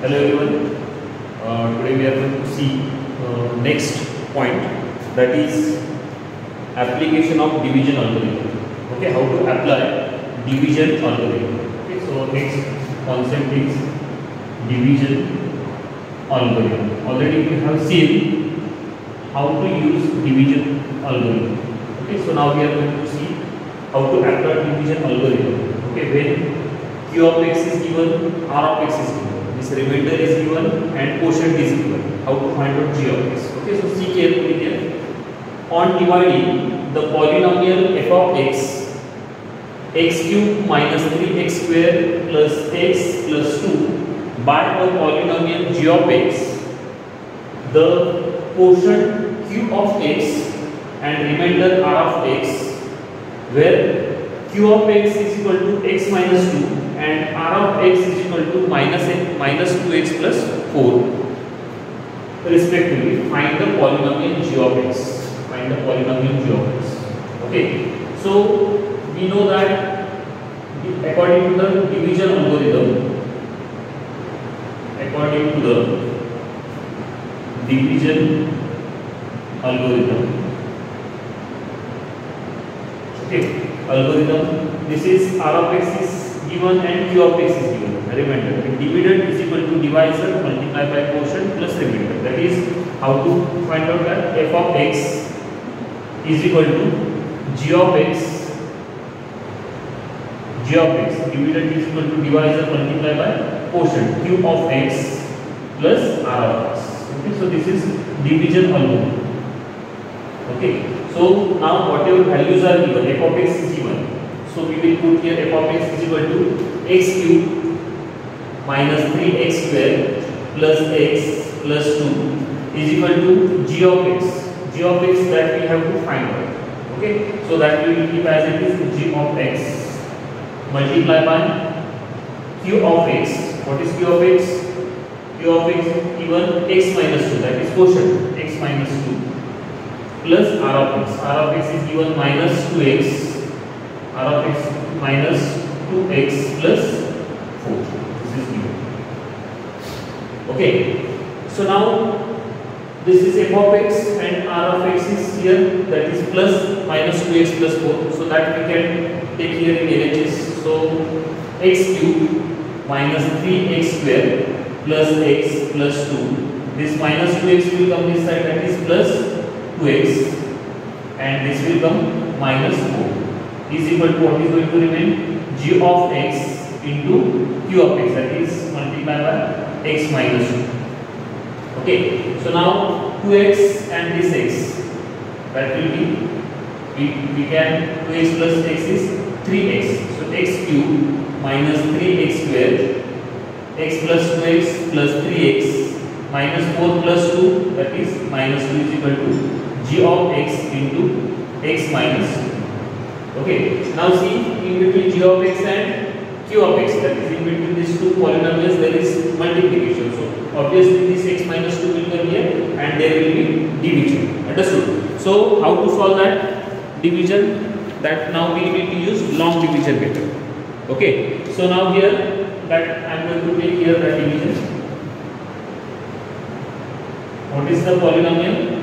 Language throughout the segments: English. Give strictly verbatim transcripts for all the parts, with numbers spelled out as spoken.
Hello everyone. Uh, today we are going to see uh, next point, that is application of division algorithm. Okay, how to apply division algorithm. Okay, so next concept is division algorithm. Already we have seen how to use division algorithm. Okay, so now we are going to see how to apply division algorithm. Okay, when Q of x is given, R of x is given, this remainder is given and quotient is given. How to find out G of x? Okay, so see carefully here. On dividing the polynomial f of x, x cube minus three x square plus x plus two by a polynomial g of x, the quotient q of x and remainder r of x, where q of x is equal to x minus two and r of x is equal to minus x minus two x plus four respectively. Find the polynomial g of x. Find the polynomial g of x. Okay, so we know that according to the division algorithm, according to the division algorithm, okay, algorithm, this is r of x is given and q of x is given. Remainder, dividend is equal to divisor multiplied by quotient plus remainder. That is how to find out that f of x is equal to g of x, g of x, dividend is equal to divisor multiplied by quotient q of x plus r of x. Okay, so this is division algorithm. Okay, so now whatever values are given, f of x is given, so we will put here f of x is equal to x cube minus three x square plus x plus two is equal to g of x. G of x that we have to find out. Okay, so that we will keep as it is g of x multiply by q of x. What is q of x? Q of x given x minus two, that is quotient x minus two plus r of x. R of x is given minus two x, r of x minus two x plus four. This is given. Okay, so now this is f of x and r of x is here, that is plus minus two x plus four. So that we can take here in L H S. So x cube minus three x square plus x plus two. This minus two x will come this side, that is plus two x, and this will come minus four. Is equal to what is going to remain? G of x into q of x, that is multiplied by x minus two. Okay, so now two x and this x, that will be, we, we can, two x plus x is three x. So x cube minus three x square, x plus two x plus three x minus four plus two, that is minus two is equal to g of x into x minus two. Okay, now see in between g of x and q of x, that is in between these two polynomials there is multiplication. So obviously this x minus two will come here and there will be division. Understood? So how to solve that division? That now we need to use long division method. Okay, so now here that I am going to take here the division. What is the polynomial?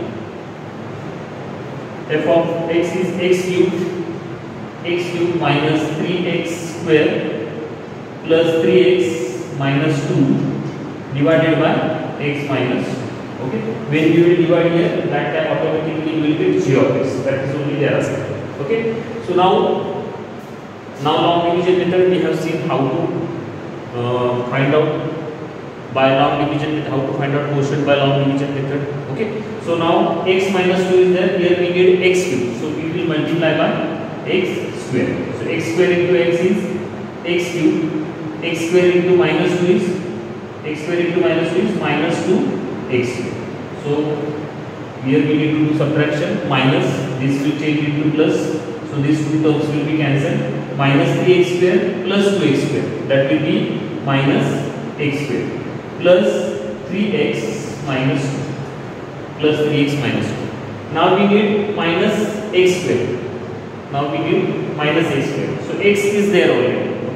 F of x is x cubed, x cube minus three x square plus three x minus two divided by x minus two. Okay, when you will divide here, that time automatically you will get g of x. That is only there. Okay, so now now long division method we have seen how to uh, find out by long division method, how to find out quotient by long division method. Okay, so now x minus two is there, here we get x cube, so we will multiply by x square. So x square into x is x cube, x square into minus two is x square into minus two is minus two x cube. So here we need to do subtraction, minus, this will change into plus, so these two terms will be cancelled. Minus three x square plus two x square, that will be minus x square plus three x minus two plus three x minus two. Now we get minus x square. Now we get minus x square. So x is there already. Okay.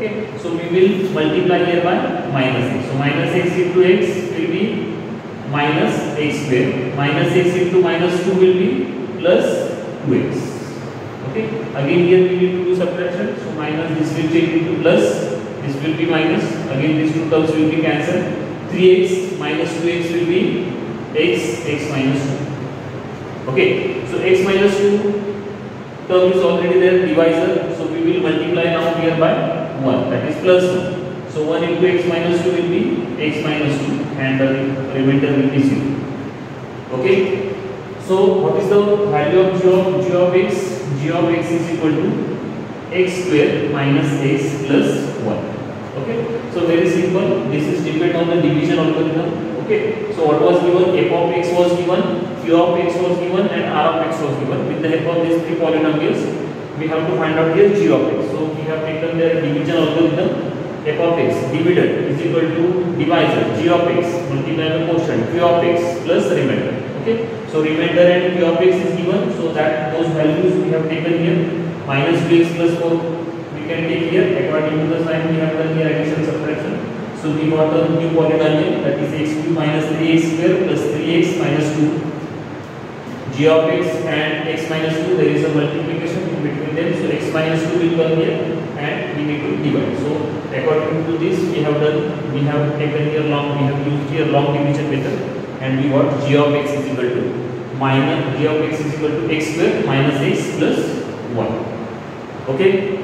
So we will multiply here by minus x. So minus x into x will be minus x square. Minus x into minus two will be plus two x. Okay. Again here we need to do subtraction. So minus this will change into plus. This will be minus. Again these two terms will be cancelled. three x minus two x will be x, x minus two. Okay. So x minus two term is already there, divisor. So we will multiply now here by one, that is plus one. So one into x minus two will be x minus two and the remainder will be zero. Okay. So what is the value of g of, g of x? G of x is equal to x square minus x plus one. Okay. So very simple. This is depend on the division algorithm. Okay. So what was given? F of x was given, q of x was given, and r of x was given. With the help of these three polynomials, we have to find out here g of x. So we have taken their division algorithm. F of x dividend is equal to divisor g of x multiplied by quotient q of x plus remainder. Okay. So remainder and q of x is given. So that those values we have taken here. Minus two x plus four we can take here. According to the sign we have done here addition subtraction. So we got a new polynomial, that is x cube minus three x square plus three x minus two. G of x and x minus two, there is a multiplication in between them. So x minus two will come here and we need to divide. So according to this we have done, we have taken here long, we have used here long division method, and we got g of x is equal to minus g of x is equal to x square minus x plus one. Okay.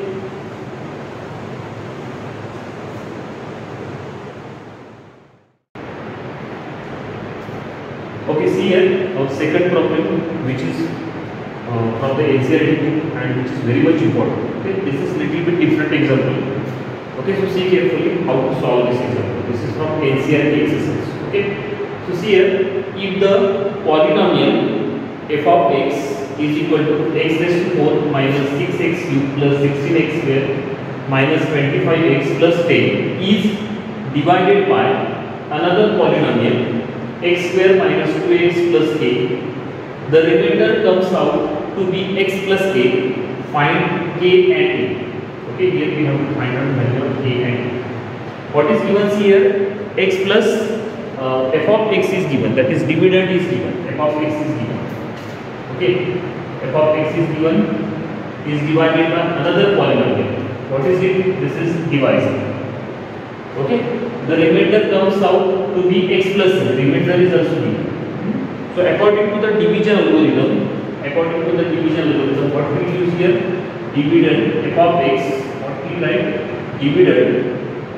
Okay, see here our second problem, which is uh, from the N C E R T book and which is very much important. Okay, this is little bit different example. Okay, so see carefully how to solve this example. This is from N C E R T exercise. Okay, so see here, if the polynomial f of x is equal to x raised to four minus six x cube plus sixteen x square minus twenty-five x plus ten is divided by another polynomial x square minus two x plus k, the remainder comes out to be x plus k. Find k and a. Okay, here we have to find out value of k and a. What is given here? X plus uh, f of x is given, that is dividend is given, f of x is given. Okay, f of x is given, is divided by another polynomial. What is it? This is divisor. Okay, the remainder comes out to be x plus a. Remainder is also given. So according to the division algorithm, according to the division algorithm, what we use here? Dividend f of x. What we write? Dividend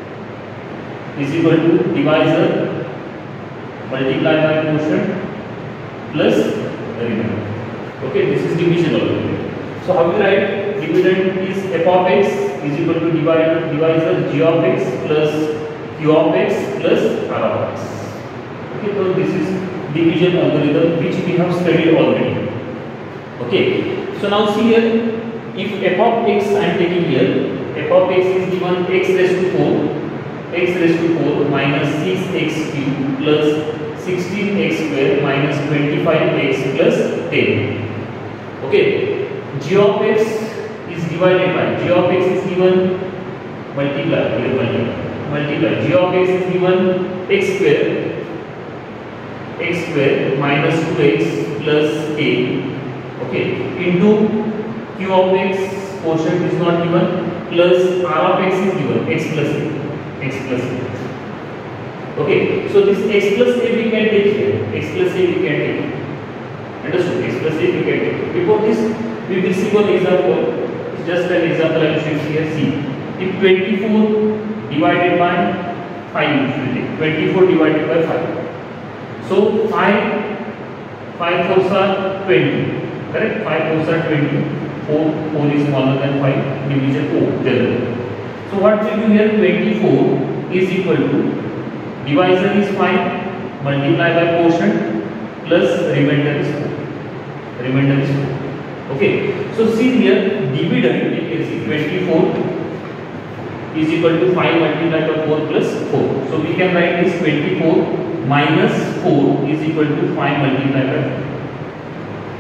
is equal to divisor multiplied by quotient plus the remainder. Okay, this is division algorithm. So how we write? Dividend is f of x is equal to divided divisor g of x plus q of x plus r of x. Okay, so this is division algorithm which we have studied already. Okay, so now see here, if f of x I am taking here, f of x is given x raised to four, x raised to four minus six x cube plus sixteen x square minus twenty-five x plus ten. Okay, g of x is divided by, g of x is given, multiply, here multiply, multiply, g of x is given x square, x square minus two x plus k, okay, into q of x, quotient is not given, plus r of x is given, x plus a, x plus a. Okay, so this x plus a we can take here, x plus a we can take. Understood? X plus a we can take. Before this, we will see one example. It's just an example I will show you here. See, if twenty-four divided by five, twenty-four divided by five. So five, five fours are twenty. Correct? five fours are twenty. four, four is smaller than five. Division four. There. So what we do here? twenty-four is equal to, divisor is five, multiply by quotient plus remainder is four. Remainder is four. Okay. So see here, dividend is twenty-four is equal to five multiplied by four plus four. So we can write this twenty-four minus four is equal to five multiplied by four.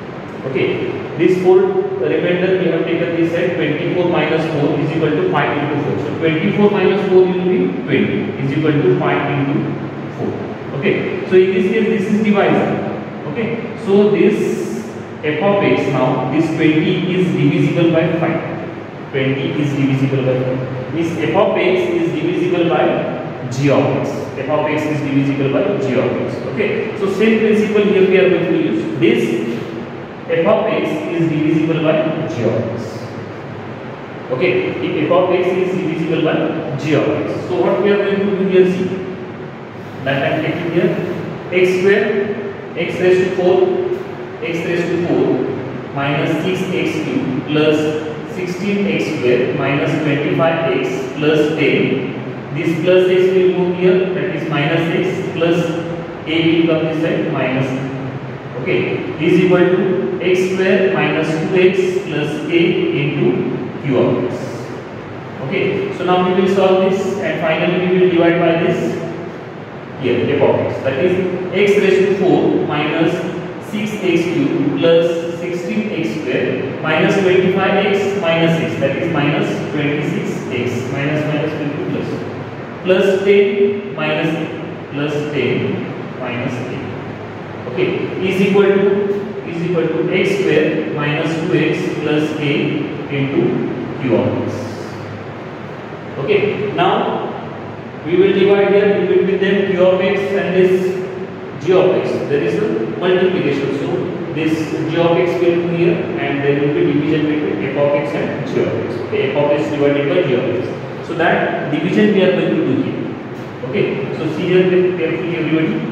Okay, this four remainder we have taken this side, twenty-four minus four is equal to five into four. So twenty-four minus four will be twenty is equal to five into four. Okay, so in this case this is divisor. Okay, so this f of x, now this twenty is divisible by five. twenty is divisible by five. This f of x is divisible by g of x. F of x is divisible by g of x. Okay, so same principle here we are going to use. This f of x is divisible by g of x. Okay, if f of x is divisible by g of x, so what we are going to do here, see that I am taking here x square, x raised to four, x raised to four minus six x cube plus sixteen x square minus twenty-five x plus ten. This plus x will move here, that is minus x, plus a will come this side, minus a. Okay, is equal to x square minus two x plus a into q of x. Okay, so now we will solve this and finally we will divide by this here f of x, that is x raised to four minus six x cube plus sixteen x square minus twenty-five x minus x, that is minus twenty-six x, minus minus will be plus, plus ten minus a, plus ten minus a. Okay, is equal to is equal to x square minus two x plus a into q of x. Okay, now we will divide here in between them q of x and this g of x. There is a multiplication, so this g of x will be here and there will be division between f of x and g of x. Okay, f of x divided by g of x. So that division we are going to do here. Okay, so see here carefully everybody.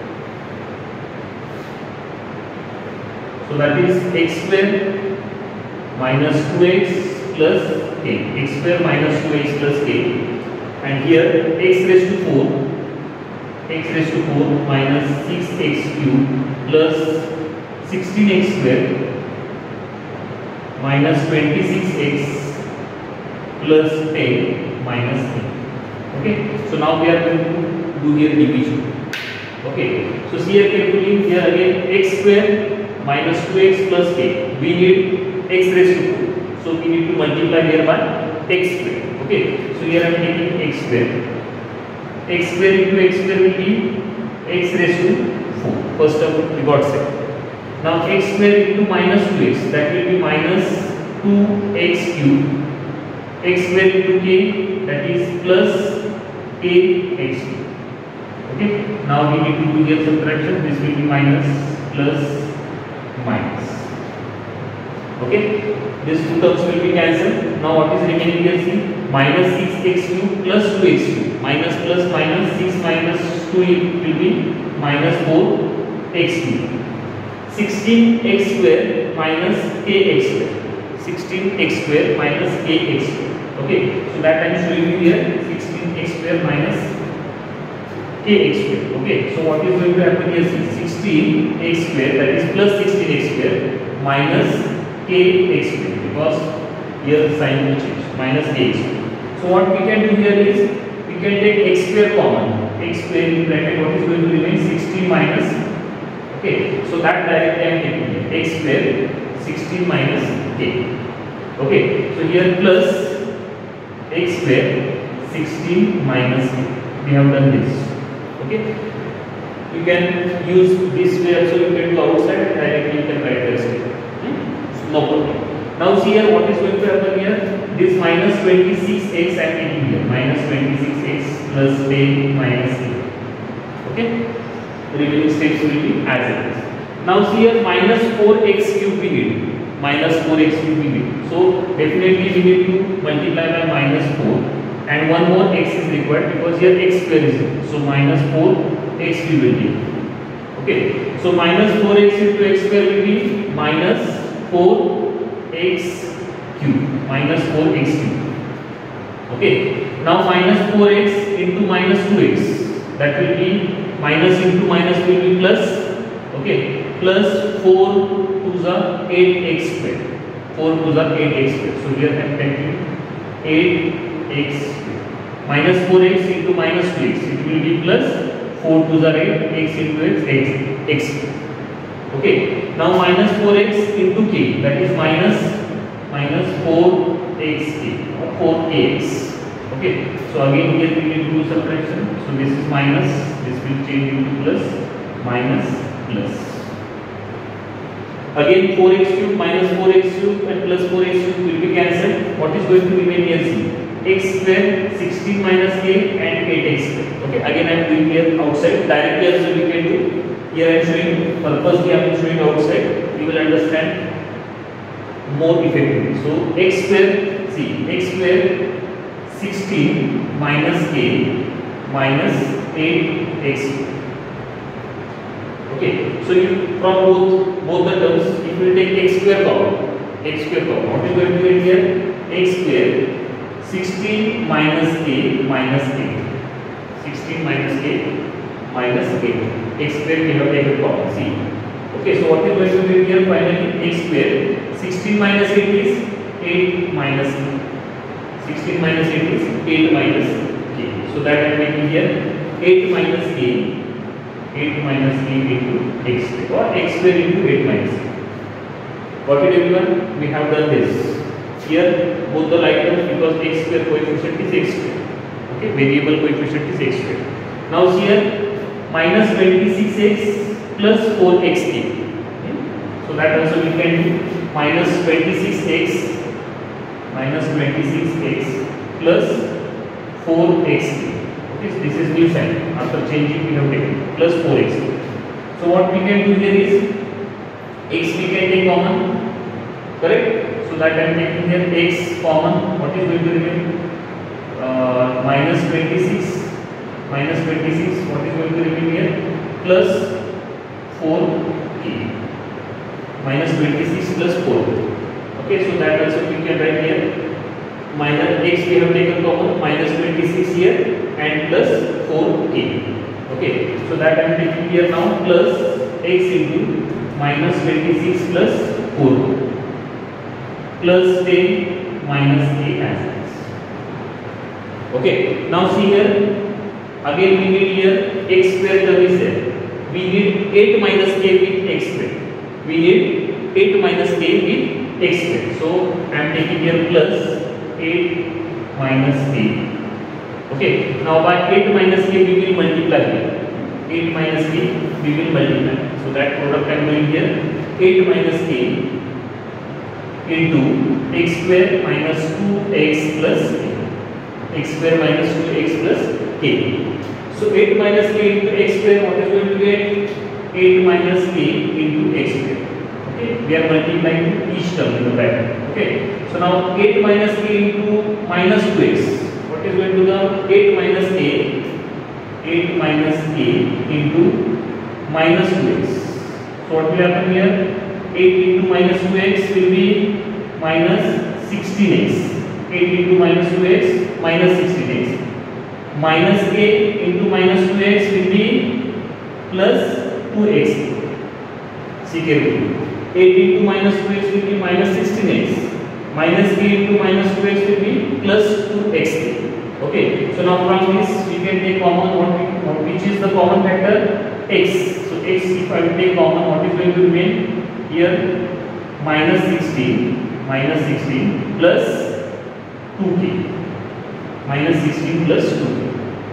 So that is x square minus two x plus a, x square minus two x plus a, and here x raised to four, x raised to four minus six x cube plus sixteen x square minus twenty-six x plus ten minus a. Okay, so now we are going to do here division. Okay, so see here carefully, here again x square minus two x plus a, we need x raised to four, so we need to multiply here by x square. Okay, so here I am taking x square, x square into x square will be x raised to four, first term we got set. Now x square into minus two x, that will be minus two x cube, x square into k, that is plus k x cube. Okay, now we need to do here subtraction, this will be minus plus minus. Okay, these two terms will be cancelled. Now what is remaining here, see, minus six x cube plus two x cube, minus plus minus six minus two will be minus four x cube, sixteen x square minus kx square, sixteen x square minus kx square. Okay, so that I am showing you here, sixteen x square minus kx square. Okay, so what is going to happen here, sixteen x square, that is plus sixteen x square minus kx square, because here the sign will change, minus kx square. So what we can do here is we can take x square common, x square in bracket, what is going to remain, sixteen minus, okay, so that directly I am taking here, x square sixteen minus k. Okay, so here plus x square sixteen minus k, we have done this. Okay, you can use this way also, you can go outside directly you can write this way. Hmm? No problem. Now see here what is going to happen here, this minus twenty-six x I am taking here, minus twenty-six x plus ten minus k. Okay, the remaining steps will be as it is. Now see here minus four x cube we need, minus four x cube we need. So definitely we need to multiply by minus four. And one more x is required because here x square is there. So minus four x cube will be. Okay. So minus four x into x square will be minus four x cube. Minus four x cube. Okay. Now minus four x into minus two x. That will be minus into minus will be plus. Okay. Plus four to the eight x square. four to the eight x square. So here I am taking eight x minus four x into minus two x, it will be plus four to the eight x into x, x, x. Okay, now minus four x into k, that is minus minus four x k or four a x. Okay, so again here we need to do subtraction. So this is minus, this will change into plus, minus, plus. Again four x cube minus four x cube and plus four x cube will be cancelled. What is going to remain here? See, x square, sixteen minus k and eight x square. Okay, again I am doing here outside. Directly also we can do. Here I am showing, purposely I am showing outside. You will understand more effectively. So x square, see, x square sixteen minus k minus eight x square. Okay, so you from both both the terms, if you take x square common, x square common, what is going to get here? X square sixteen minus k minus eight. sixteen minus k minus eight. X square we have taken common. See. Okay, so what is going to get here finally? X square sixteen minus eight is eight minus k. sixteen minus eight is eight minus k. So that I am making here eight minus k. eight minus k into x square or x square into eight minus k. Got it everyone? We have done this. Here both the like terms because x square coefficient is x square. Okay, variable coefficient is x square. Now here minus twenty-six x plus four x k. Okay. So that also we can do minus twenty-six x minus twenty-six x plus four x k. Okay, this is new sign. After changing we have taken plus four x. So what we can do here is x we can take common, correct? So that I am taking here x common. What is going to remain? Uh, minus twenty-six minus twenty-six. What is going to remain here? Plus four k. Minus twenty-six plus four. Okay, so that also we can write here. Minus x we have taken common, minus twenty-six here and plus four k. Okay, so that I am taking here now plus x into minus twenty-six plus four plus ten minus k as x. Okay, now see here again we need here x square term is there. We need eight minus k with x square. We need eight minus k with x square. So I am taking here plus eight minus k. Okay, now by eight minus k we will multiply here. eight minus k we will multiply. So that product I am doing here eight minus k into x square minus two x plus k. X square minus two x plus k. So eight minus k into x square, what is going to get? eight minus k into x square. Okay, we are multiplying each term in the bracket. Okay, so now eight minus k into minus two x. What is going to come? eight minus k, eight minus k into minus two x. So what will happen here? eight into minus two x will be minus sixteen x. eight into minus two x minus sixteen x. Minus k into minus two x will be plus two x. See carefully. eight into minus two x will be minus sixteen x. Minus k into minus two x will be plus two x. Okay. So now from this we can take common what, we, what which is the common factor? X. So x if I take common, what is going to remain here? Minus sixteen. Minus sixteen plus two k. Minus sixteen plus two k.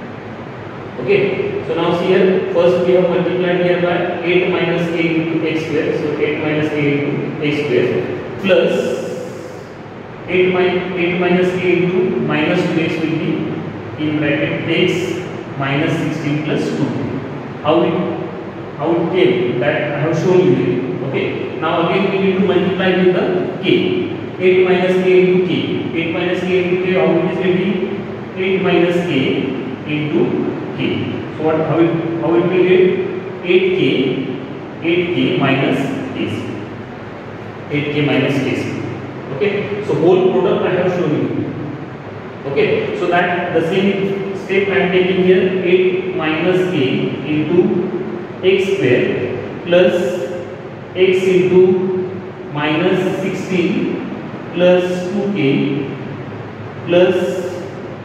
Okay, so now see here, first we have multiplied here by eight minus k into x square, so eight minus k into x square plus eight, min eight minus k into minus two x will be in bracket x minus sixteen plus two. How it, how it came, that I have shown you here. Okay, now again we need to multiply with the k. eight minus k into k. eight minus k into k, how it is getting? eight minus k into k. So what how it how it will get? eight k eight k minus k. eight k minus k. Okay, so whole product I have shown you. Okay, so that the same step I am taking here, eight minus k into x square plus x into minus sixteen plus two k plus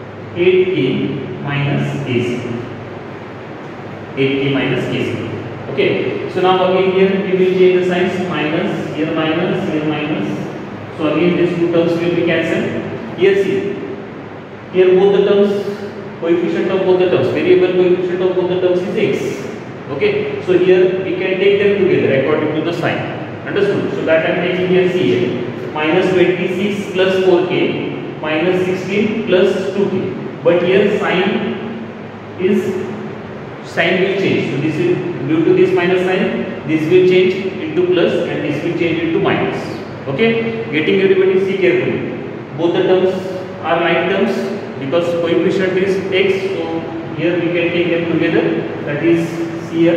eight k minus k. eight k minus k. Okay, so now again here we will change the signs, minus, here minus, here minus. So again these two terms will be cancelled. Here see, here both the terms, coefficient of both the terms, variable coefficient of both the terms is x. Okay, so here we can take them together according to the sign. Understood? So that I am taking here C here, minus twenty-six plus four k minus sixteen plus two k. But here sign is, sign will change. So this is due to this minus sign, this will change into plus and this will change into minus. Okay, getting everybody, see carefully. Both the terms are like terms because coefficient is x. So here we can take them together. That is here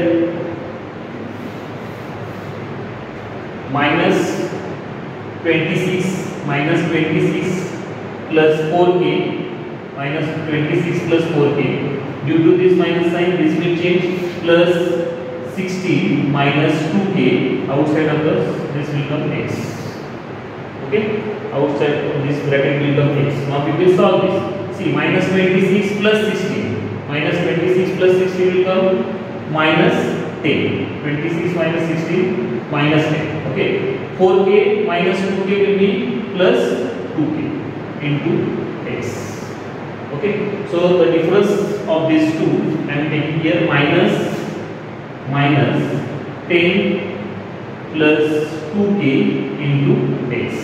minus twenty-six minus twenty-six plus four k minus twenty-six plus four k. Due to this minus sign, this will change plus sixteen minus two k. Outside of this, this will become x. Okay, outside of this bracket will become x. Now we will solve this. See, minus twenty-six plus sixteen. Minus twenty-six plus sixteen will become minus ten. twenty-six minus sixteen minus ten. Okay, four k minus two k will be plus two k into x. Okay, so the difference of these two I am taking here, minus minus ten plus two k into x.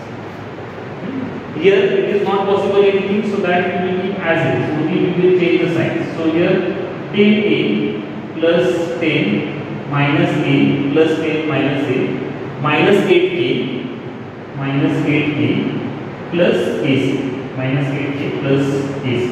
Here it is not possible anything, so that we will keep as it is. Only we will change the signs. So here ten a plus ten minus a plus ten minus a minus eight k minus eight k plus ac minus eight k plus ac.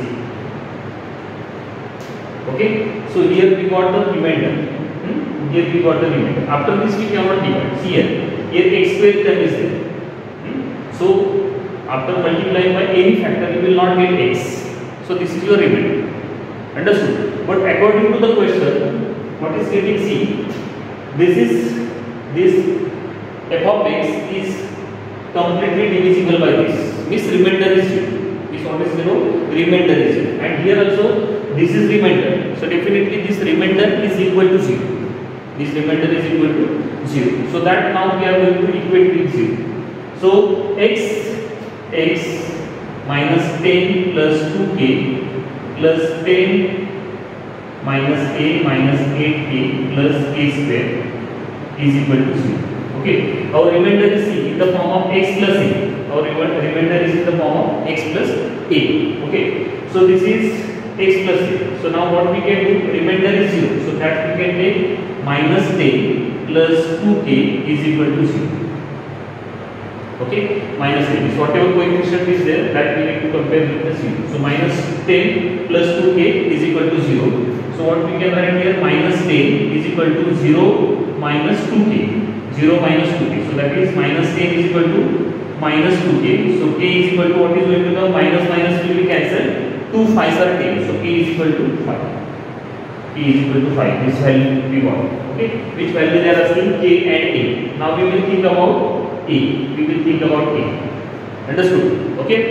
Okay, so here we got the remainder. Hmm? Here we got the remainder. After this we cannot divide. See here, here x square term is there. Hmm? So after multiplying by any factor, you will not get x. So this is your remainder. Understood? But according to the question, what is getting C? This is this f of x is completely divisible by this. This remainder is zero. This what is zero? Remainder is zero. And here also this is remainder. So definitely this remainder is equal to zero. This remainder is equal to zero. So that now we are going to equate with zero. So x x minus ten plus two k plus ten minus a minus eight k plus a square is equal to zero. Okay, our remainder is c in the form of x plus a. Our remainder is in the form of x plus a. Okay, so this is x plus a. So now what we can do, remainder is zero. So that we can take minus ten plus two k is equal to zero. Okay, minus ten. So whatever coefficient is there, that we need to compare with the zero. So minus ten plus two k is equal to zero. So what we can write here, minus ten is equal to zero minus two k. zero minus two k. So that is minus ten is equal to minus two k. So k is equal to what is going to come? Minus minus will be cancelled. two fives are ten. So k is equal to five. K is equal to five. This value we got. Okay, which value they are asking? K and a. Now we will think about a. We will think about a. Understood? Okay.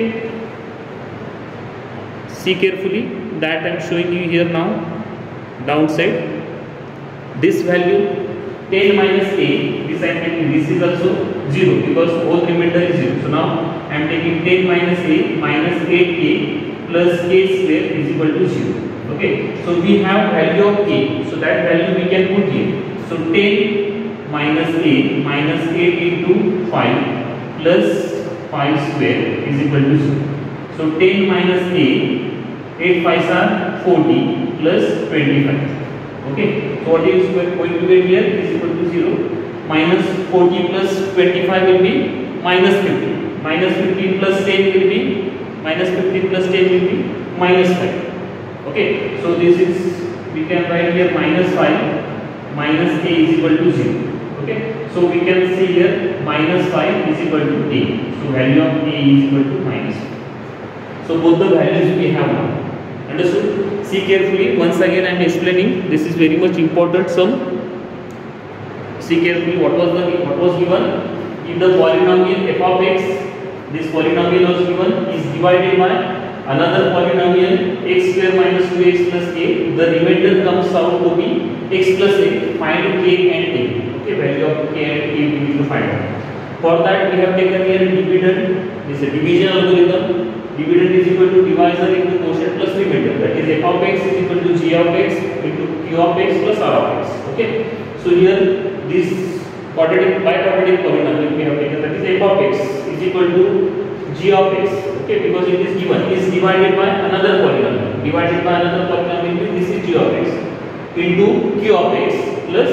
See carefully that I am showing you here now. Downside. This value ten minus a. This I am taking. This is also zero because whole remainder is zero. So now I am taking ten minus a minus eight k plus k square is equal to zero. Okay. So we have value of k. So that value we can put here. So ten minus a minus eight into five plus five square is equal to zero. So ten minus a, eight fives are forty plus twenty-five. Okay. So what is going to get here is equal to zero. Minus forty plus twenty-five will be minus fifty. Minus fifteen plus ten will be minus fifteen plus ten will be minus five. Okay. So this is, we can write here minus five minus a is equal to zero. Okay. So we can see here minus five is equal to a. So value of a is equal to minus five. So both the values we have now. Understood? See carefully. Once again I am explaining. This is very much important sum. See carefully what was the what was given. If the polynomial f of x, this polynomial was given, is divided by another polynomial x square minus two x plus a, the remainder comes out to be x plus a. Find k and a. Okay, value of k and a we need to find out. For that we have taken here dividend. This is a division algorithm. Dividend is equal to divisor into quotient plus remainder. That is f of x is equal to g of x into q of x plus r of x. Okay. So here this quadratic biquadratic polynomial we have taken, that is f of x is equal to g of x. Okay, because it is given is divided by another polynomial. Divided by another polynomial means this is g of x into q of x plus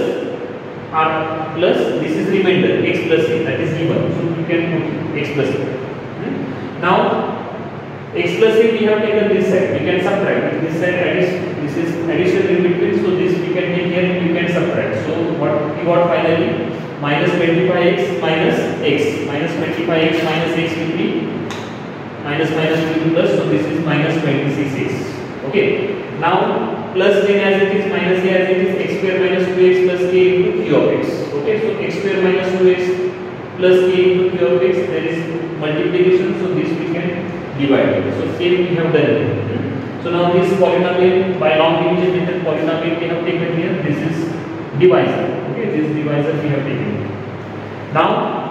r plus this is remainder x plus a, that is given. So you can put x plus a. Hmm? Now x plus a we have taken this side, we can subtract this side, addition, this is addition in between, so this we can take here, you can subtract. So what we got finally, minus twenty-five x minus x, minus twenty-five x minus x will be minus minus will be plus, so this is minus twenty-six x. Okay, now plus then as it is, minus a as it is, x square minus two x plus k into q of x. Okay, so x square minus two x plus k into q of x, there is multiplication, so this we can divide. So same we have done. So now this polynomial by long division method polynomial we have taken here. This is divisor. Okay, this divisor we have taken. Now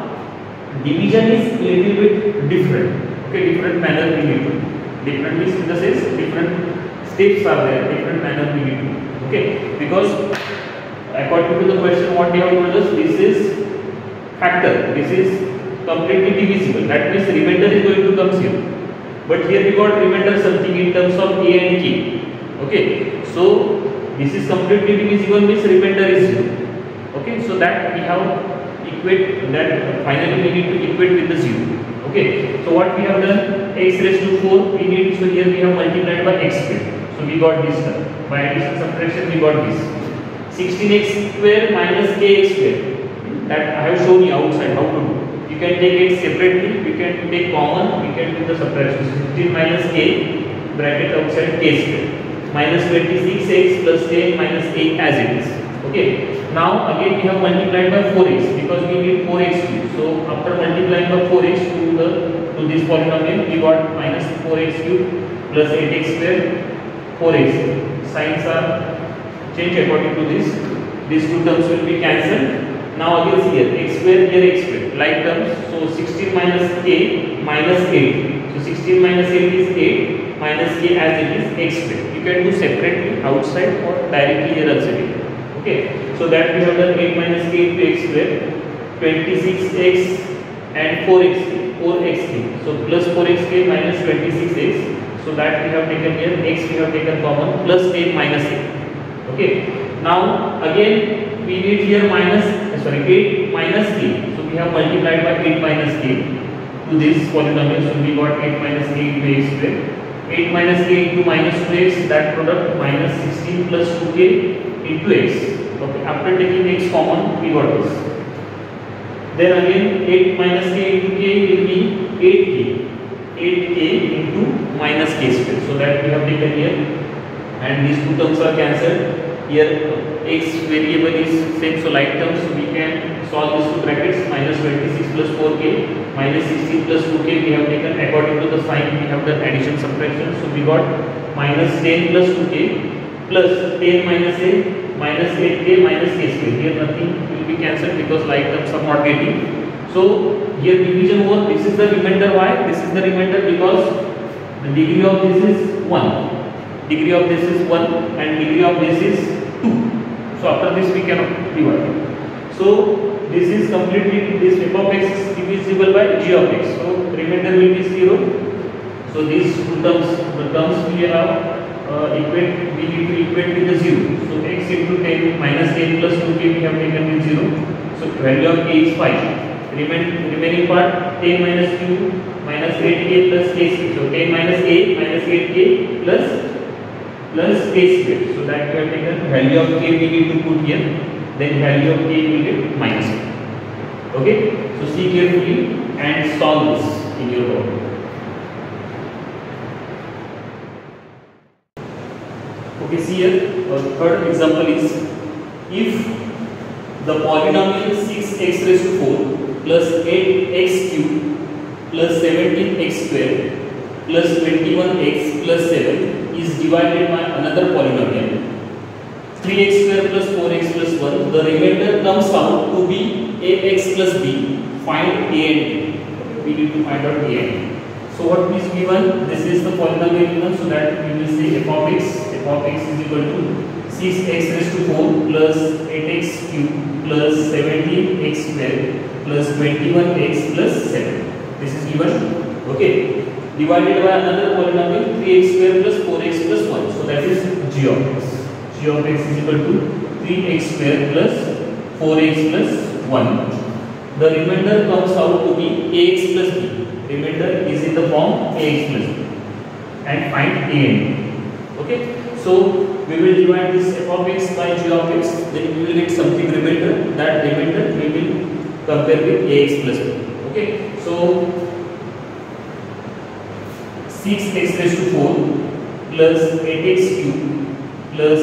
division is little bit different. Okay, different manner we need to. Different means in the sense different steps are there. Different manner we need to. Okay, because according to the question what they have told us, this is factor. This is completely divisible. That means remainder is going to come here. But here we got remainder something in terms of a and k. Okay, so this is completely divisible means remainder is zero. Okay, so that we have equate that finally we need to equate with the zero. Okay, so what we have done, x raised to four we need, so here we have multiplied by x square. So we got this term. By addition subtraction we got this. sixteen x square minus kx square. That I have shown you outside how to do. You can take it separately, you can take common, you can do the subtraction. sixteen minus k bracket outside k square minus twenty-six x plus ten minus eight as it is. Okay, now again we have multiplied by four x because we need four x cube. So after multiplying by four x to the to this polynomial, we got minus four x cube plus eight x square four x. Signs are changed according to this. These two terms will be cancelled. Now again see here x square, here x square, like terms. So sixteen minus k minus eight. So sixteen minus eight is eight minus k as it is x square. You can do separately outside or directly here also. Okay, so that we have done eight minus k into x square, twenty-six x and four x k, four x k. So plus four x k minus twenty-six x. So that we have taken here, x we have taken common, plus eight minus eight. Okay, now again we need here minus, sorry, eight minus k. So we have multiplied by eight minus k to this polynomial. So we got eight minus k into x square. eight minus k into minus two x, that product minus sixteen plus two k into x. Okay, after taking x common, we got this. Then again eight minus k into k will be eight k. eight k into minus k square. So that we have taken here. And these two terms are cancelled. Here x variable is same, so like terms, so we can solve these two brackets. Minus twenty-six plus four k minus sixteen plus two k we have taken according to the sign, we have done addition subtraction. So we got minus ten plus two k plus ten minus a minus eight k minus k square. Here nothing will be cancelled because like terms are not getting. So here division over, this is the remainder. Why? This is the remainder because the degree of this is one. Degree of this is one and degree of this is two. So after this we cannot divide. So this is completely, this f of x is divisible by g of x. So remainder will be zero. So these two terms, the terms we have uh, equate, we need to equate with the zero. So x into ten minus ten plus two k we have taken with zero. So value of k is five. Remain, remaining part ten minus q minus eight k plus k square. So ten minus eight minus eight k plus plus k square. So that we have taken value of k we need to put here, then value of k will get minus one. Okay, so see carefully and solve this in your problem. Okay, see here, our third example is if the polynomial six x raised to four plus eight x cube plus seventeen x square plus twenty-one x plus seven is divided by another polynomial three x square plus four x plus one. The remainder comes out to be ax plus b. Find a and b. We need to find out a and b. So what is given? This is the polynomial given, so that we will say f of x. F of x is equal to six x raised to four plus eight x cube plus seventeen x square plus twenty-one x plus seven. This is given. Okay. Divided by another polynomial three x square plus four x plus one. So that is g of x. G of x is equal to three x square plus four x plus one. The remainder comes out to be ax plus b. Remainder is in the form ax plus b. And find a and b. Okay. So we will divide this f of x by g of x. Then we will get something remainder. That remainder we will compare with ax plus b. Okay. So six x raised to four plus eight x cube plus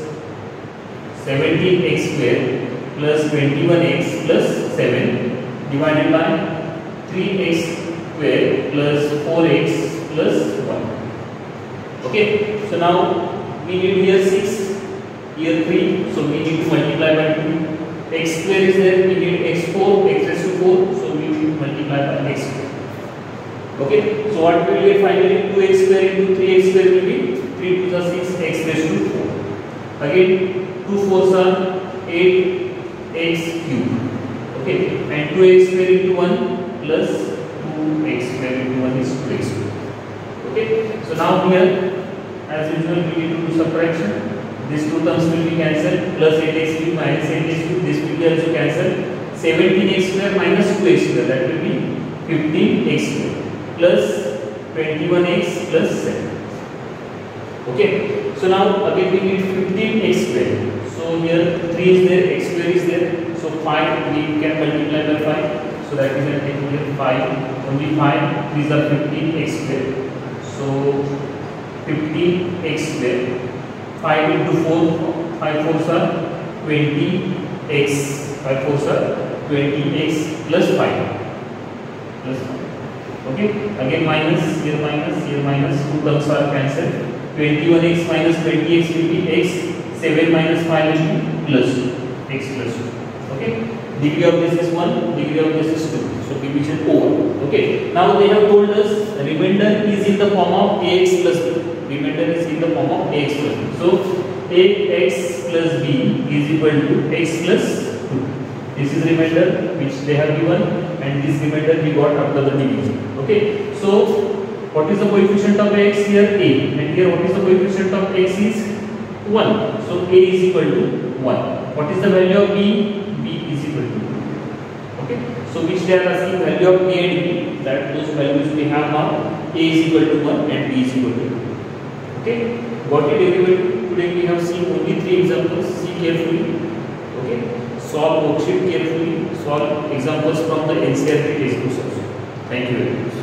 seventeen x square plus twenty-one x plus seven divided by three x square plus four x plus one. Okay, so now we need here six, here three, so we need to multiply by two. X square is there, we need x four, x raised to four, so we need to multiply by x square. Okay, so what will we get finally? two x square into three x square will be three to the six, x raised to four. Again, two fours are eight x cube. Okay, and two x square into one plus two x square into one is two x square. Okay, so now here, as usual, we need to do subtraction. These two terms will be cancelled. Plus eight x cube minus eight x cube. This will be also cancelled. seventeen x square minus two x square, that will be fifteen x square. Plus twenty-one x plus seven. Okay, so now again we need fifteen x square. So here three is there, x square is there. So five we can multiply by five. So that is I take here five. Only five. These are fifteen x square. So fifteen x square. five into four. five fours are twenty x. five fours are twenty x plus five. Plus five. Okay, again minus, here minus, here minus, two terms are cancelled. twenty-one x minus twenty x will be x, seven minus five will be plus two, x plus two. Okay, degree of this is one, degree of this is two. So division over. Okay, now they have told us remainder is in the form of ax plus b. Remainder is in the form of ax plus b. So ax plus b is equal to x plus two. This is remainder which they have given, and this remainder we got after the division. Okay, so what is the coefficient of x here? A, and here what is the coefficient of x is one. So a is equal to one. What is the value of b? B is equal to two. Okay, so which they are asking value of a and b, that those values we have now. A is equal to one and b is equal to two. Okay, got it everybody? Today we have seen only three examples. See carefully. Okay. Solve worksheet carefully, solve examples from the N C E R T textbooks also. Thank you very much.